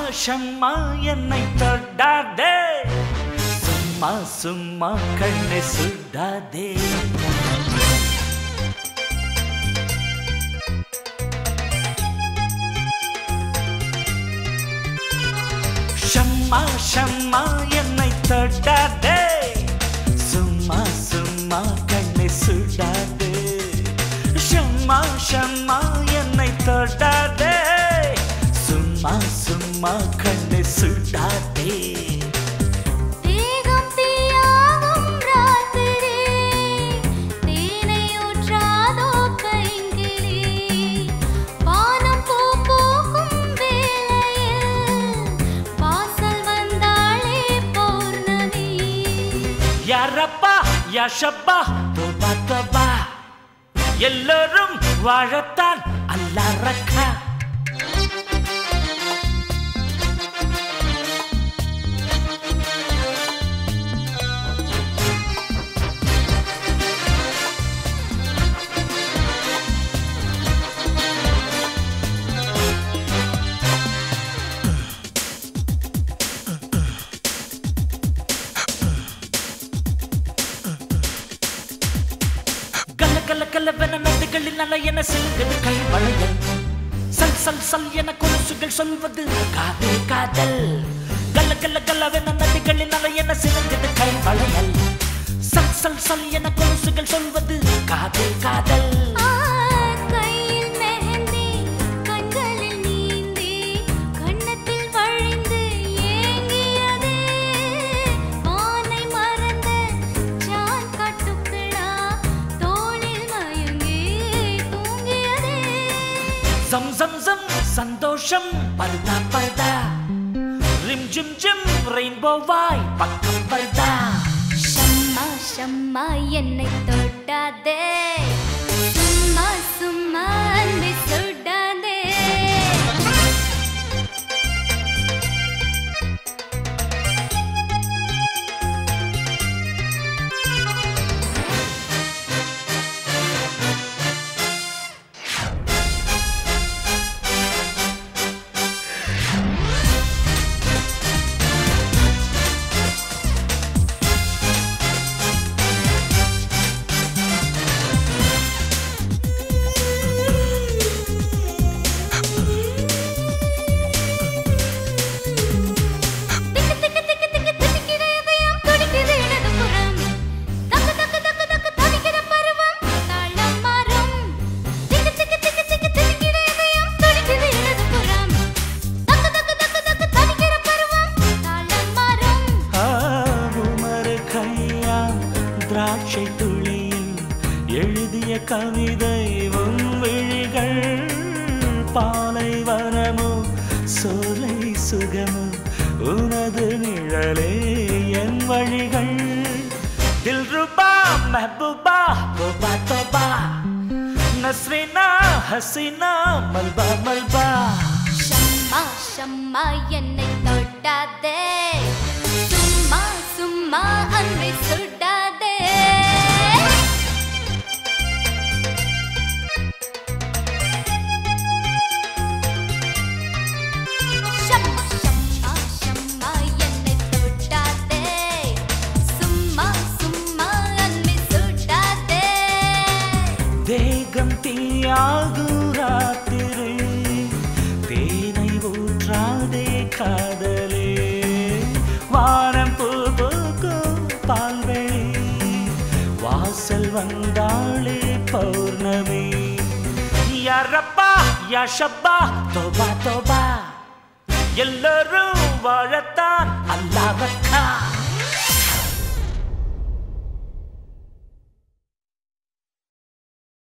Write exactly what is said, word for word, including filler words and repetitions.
ஷம்மா என்னை தொடாதே சும்மா சும்மா கண்ணை சுடாதே ஷம்மா ஷம்மா என்னை தொடாதே சும்மா சும்மா கண்ணை சுடாதே ஷம்மா ஷம்மா என்னை தொடாதே சும்மா சும்மா கண்ணை சுடாதே தேகம் தீயாகும் ராத்திரி தேனை ஊற்றாதோ பைங்கிளி வானம் பூ பூக்கும் வேளையில் வாசல் வந்தாளே பௌர்ணமி யாரப்பா யாஷப்பா தோபா தோபா எல்லோரும் வாழத்தான் அல்லாஹ் ரக்கா கல்ல கல்லவென நதிகளில் நல்ல என செல்வது கை வளையல் சல் சல் சல் என கொலுசுகள் சொல்வது காதல் காதல் கல்ல கல்ல கல்லவென நதிகளில் நல்ல என செல்வது கை வளையல் சல் சல் சல் என கொலுசுகள் சொல்வது காதல் காதல் கையில் மெஹந்தி கண்களில் நீந்தி கண்ணத்தில் வழிந்து ஏங்கியதே வானை மறந்த ஜான் கட்டுக்கிடா ஜம் ஜம் ஜம் சந்தோஷம் பர்தா பர்தா ரிம் ஜிம் ஜிம் ரெயின்போவாய் பக்கம் பர்தா ஷம்மா ஷம்மா என்னை தொடாதே சும்மா சும்மா அன்பை சுடாதே திராட்சை துளியில் எழுதிய கவிதை உன் விழிகள் பாலைவனமோ சோலை சுகமோ உனது நிழலே என் வழிகள் தில்ருபா மெஹபூபா தோபா தோபா நஸ்ரீனா ஹசீனா மல்பா மல்பா ஷம்மா ஷம்மா என்னை தொடாதே சும்மா சும்மா அன்பை சுடாதே ஷம்மா ஷம்மா ஷம்மா என்னை தொடாதே சும்மா சும்மா அன்பை சுடாதே தேகம் தீயாகும் ராத்திரி தேனை ஊற்றாதே காதலே வானம் பூ பூக்கும் பால்வெளி வாசல் வந்தாளே பௌர்ணமி யாரப்பா யாஷப்பா தோபா தோபா எல்லோரும் வாழத்தான் அல்லாஹ் ரக்கா